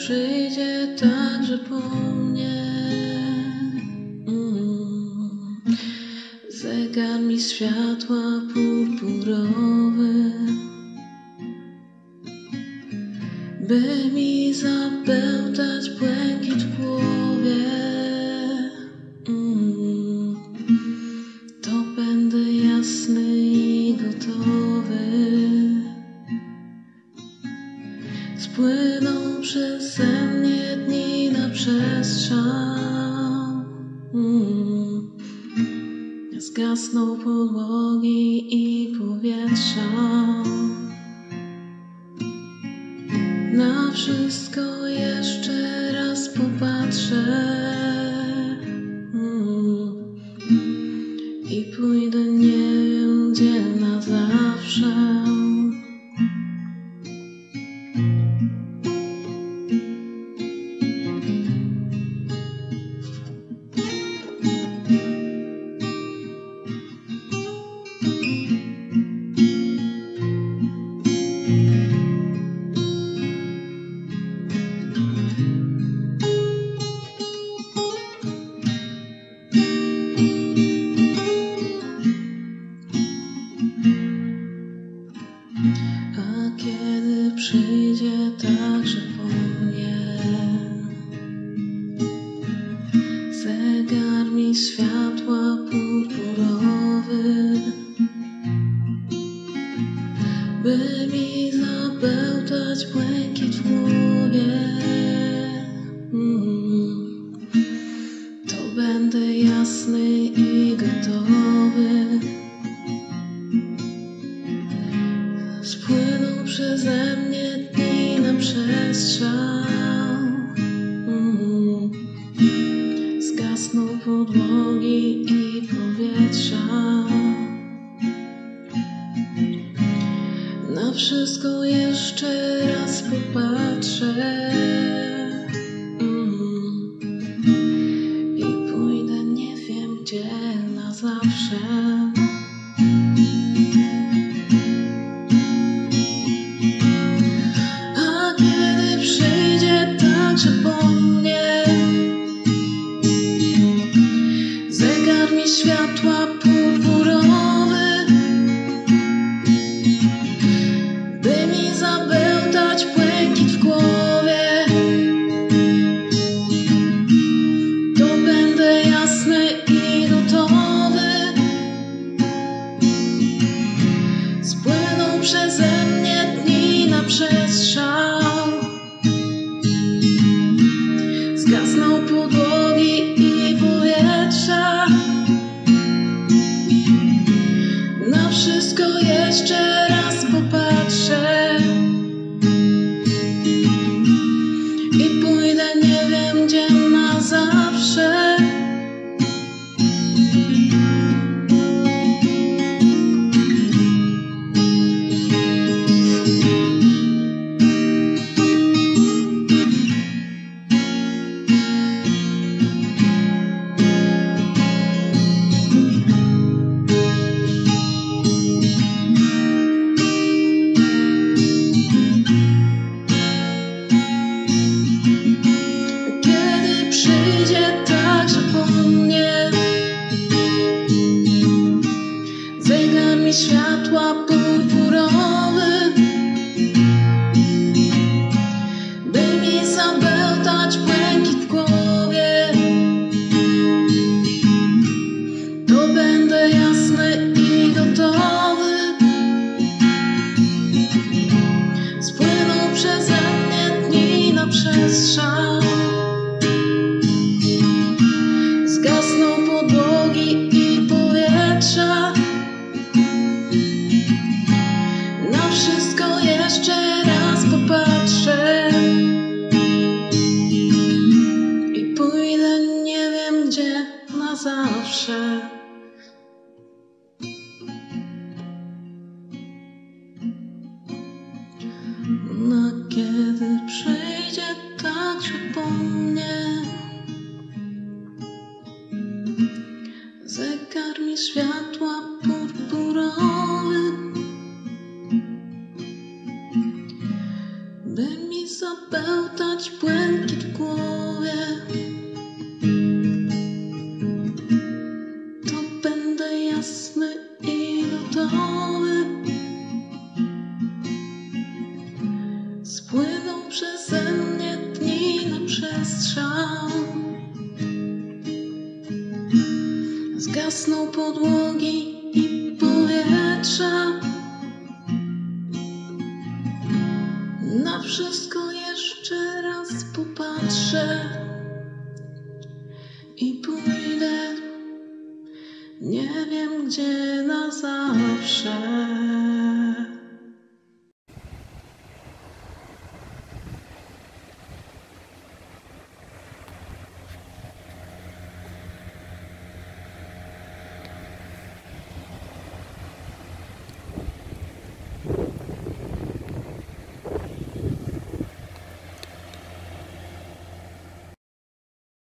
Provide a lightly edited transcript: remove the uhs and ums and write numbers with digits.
przyjdzie także po mnie. Zegar mi światła purpurowy, by mi zabełtać błękit w głowie. To będę jasny i gotowy. Spłyną przeze mnie dni na przestrzał. Zgasną podłogi i powietrza. Na wszystko jeszcze raz popatrzę i pójdę nie wiem gdzie na zawsze. A kiedy przyjdzie także po mnie, zegar mi światła purpurowy, by mi zabełtać błękit w głowie. To będę jasny i gotowy. Spłyną przeze mnie dni na przestrzał. Zgasną podłogi i powietrza. Na wszystko jeszcze raz popatrzę i pójdę nie wiem gdzie na zawsze. Także po mnie zegar mi światła purpurowy, by mi zabełtać błękit w głowie. To będę jasny i gotowy. Spłyną przeze mnie dni na przestrzał. Zgasną podłogi i powietrza. Na wszystko jeszcze raz popatrzę i pójdę nie wiem gdzie na zawsze. Przyjdzie także po mnie, zegar mi światła purpurowy, by mi zabełtać błękit w głowie. To będę jasny i gotowy. Spłyną przeze mnie dni na przestrzał. Zgasną podłogi i powietrza. Na wszystko jeszcze raz popatrzę i pójdę nie wiem gdzie na zawsze. A kiedy przyjdzie także po mnie, zegar mi światła purpurowy, by mi zabełtać błękit gotowy. Spłyną przeze mnie dni na przestrzał. Zgasną podłogi i powietrza. Na wszystko jeszcze raz popatrzę i pójdę, nie wiem gdzie na zawsze.